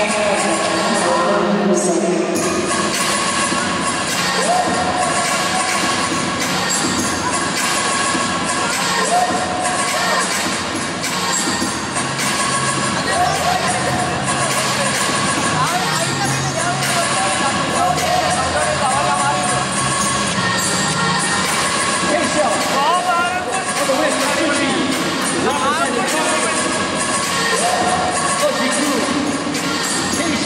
K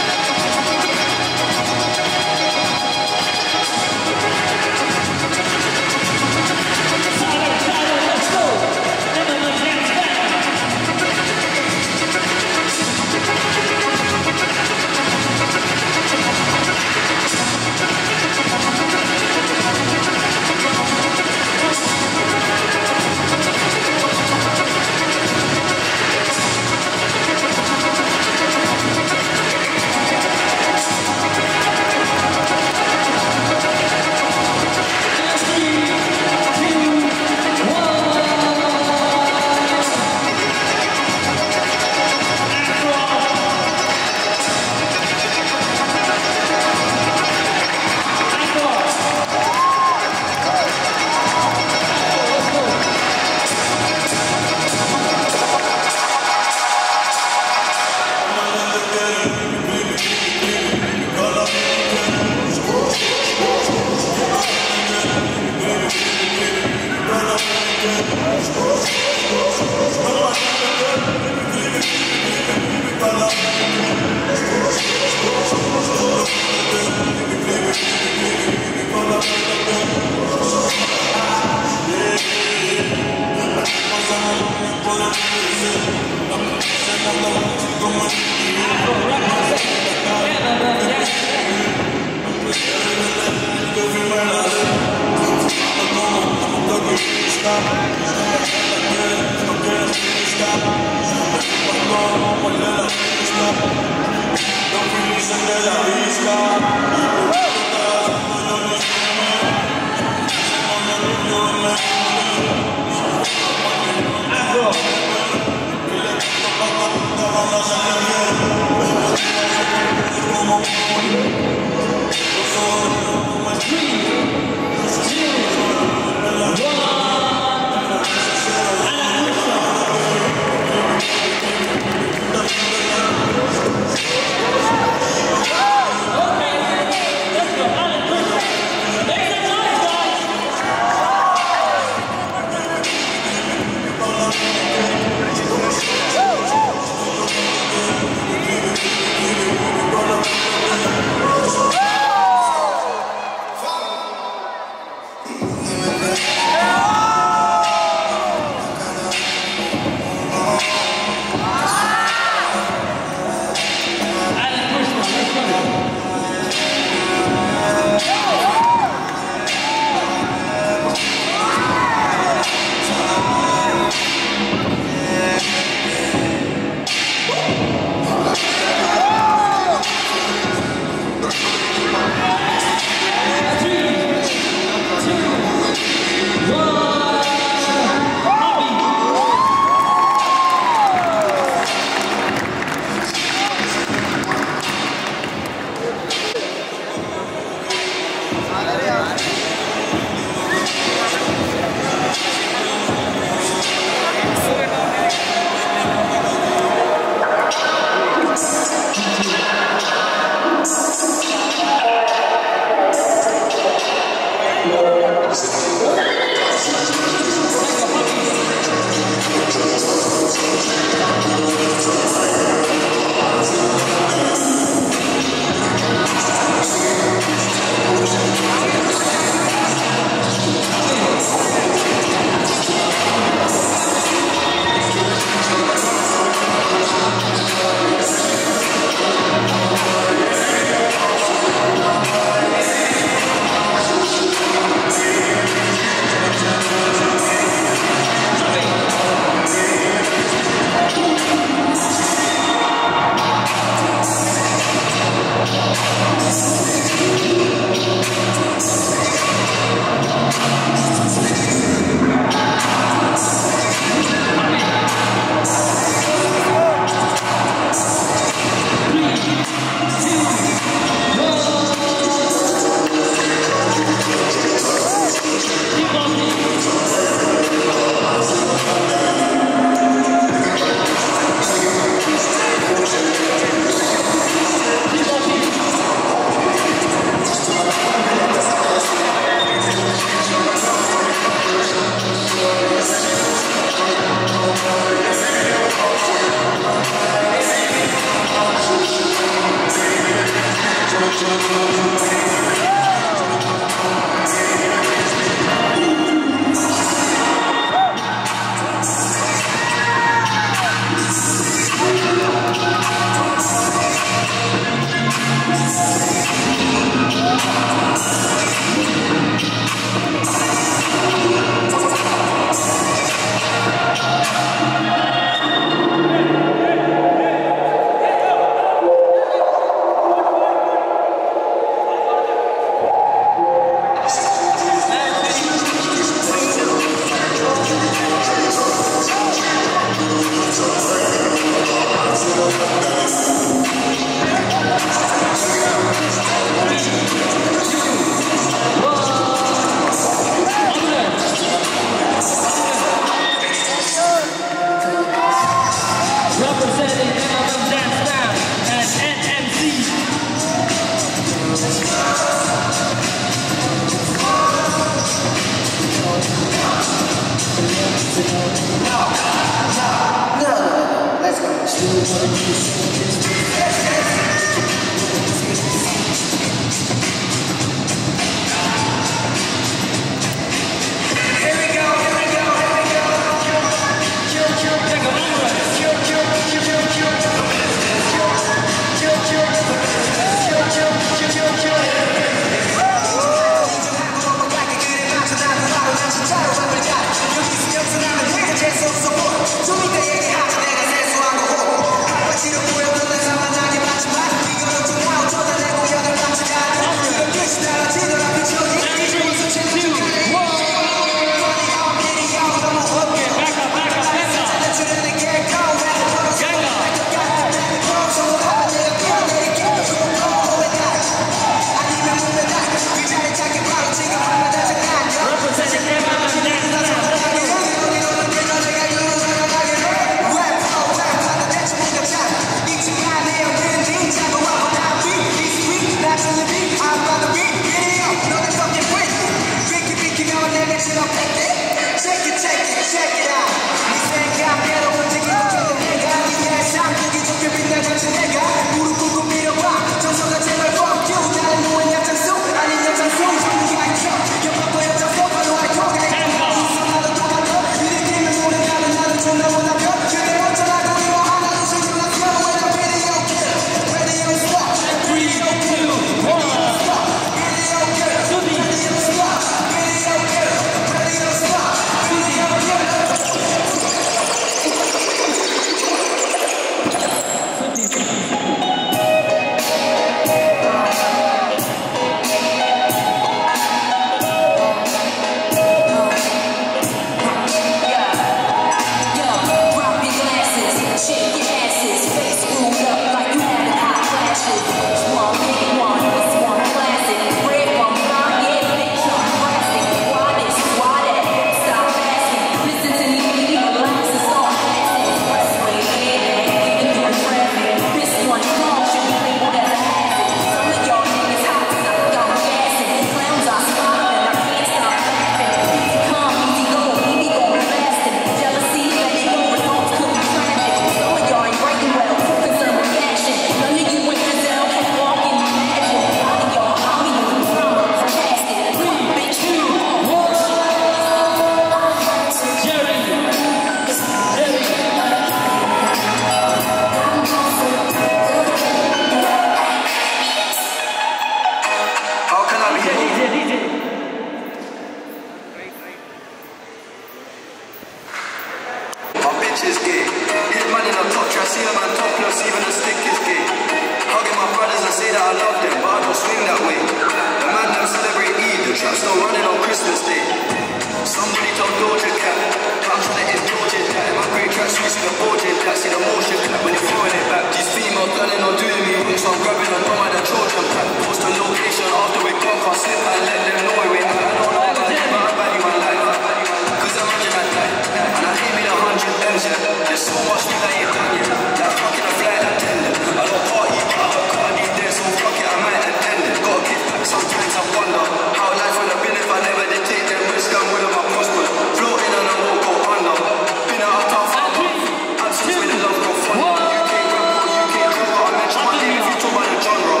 that I love them, but I don't swing that way. The man them celebrate Eid, the trap still running on Christmas Day. Somebody told Doja Cat, I'm trying to indulge in that. In my great tracks, we see the bulging that, see the motion clap when you're throwing it back. These females planning on doing me wrong, so I'm grabbing a dome at the Trojan pack. Post the location after we gone, can't slip and let them know where we at. I don't know about you, but I value my life. Cause I'm running at night, and I hit me the 100 M's, yeah. There's so much things I ain't done yet. Like fucking a flight attendant. I don't party, but I got cardi there, so fuck it, I might attend it. Gotta give back, sometimes I wonder how life would have been if I never did take them risks and would have I prospered. Floating and I won't go under. Been out of town for a month. Absence with the love go fun. UK rap or UK trapper, I mention my name if you talk about the genre.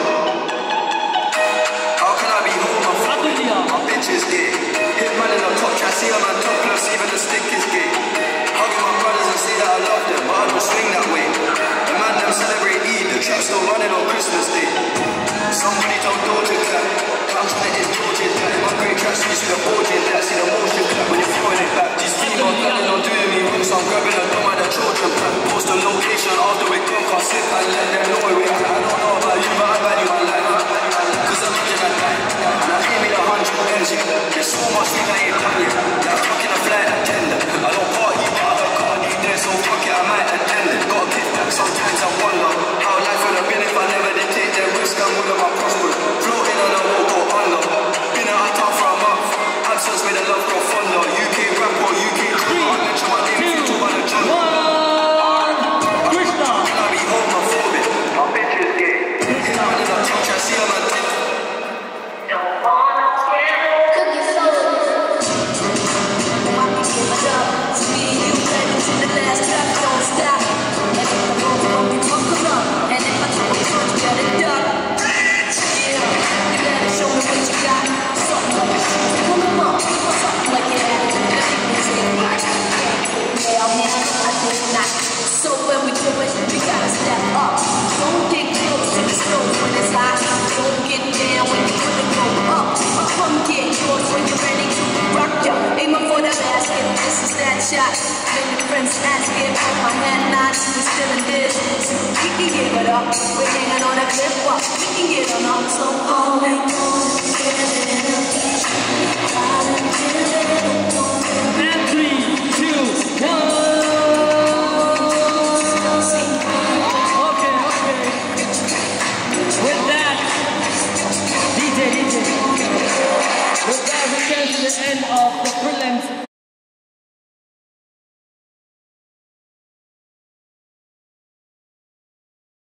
How can I be home and fucking? My bitch is gay. Hit man in the top try, see a man topless, even the stick is gay. Hugging my brothers and say that I love them, but I don't swing that way. The man them celebrate Eid, the trap still running on Christmas Day. Somebody told Doja Cat, I'm trying to indulge in that. In my great tracks, you see the bulging that, see the motion clap when you're throwing it back. These females planning on doing me wrong, so I'm grabbing a dome at the Trojan pack. Post the location after we gone, can't slip and let them know where we at. I don't know about you, but I value my life. Cause I'm running at night, and I hit me the 100 M's, yeah. There's so much things I ain't done yet. Like fucking a flight attendant. I don't party, but I got cardi there, so fuck it, I might attend it. Gotta give back, sometimes I wonder how life would have been if I never did take them risks and would have I prospered. Floating and I won't go under. Been out of town for a month. Absence made the love grow fonder. UK rap or UK trapper, I mention my name if you talk about the genre. Can I be homophobic? My bitch is gay. Hit man in the top try, see a man take. So when we do it, we gotta step up. Don't get close to the stove when it's hot. Don't get down when you wanna go up. Come get yours when you're ready to rock ya. Aiming for the basket, this is that shot. When your friends ask it, put my hand knots, we still in business. We can give it up, we're hanging on a cliff walk. We can get on up, so all we do is get it up. And 3, 2, 1. With that, we get to the end of the prelims.